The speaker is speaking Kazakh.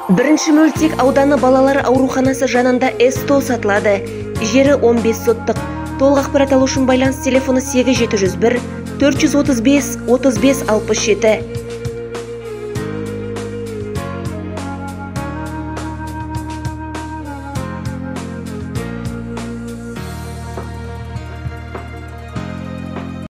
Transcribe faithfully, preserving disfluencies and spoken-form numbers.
Бірінші мөлтек ауданы балалар ауруханасы жанында эсто сатылады. Жері он бес соттық. Толық ақпарат алу үшін байланыс телефоны сегіз жеті жүз бір төрт жүз отыз бес отыз бес алпыс жеті.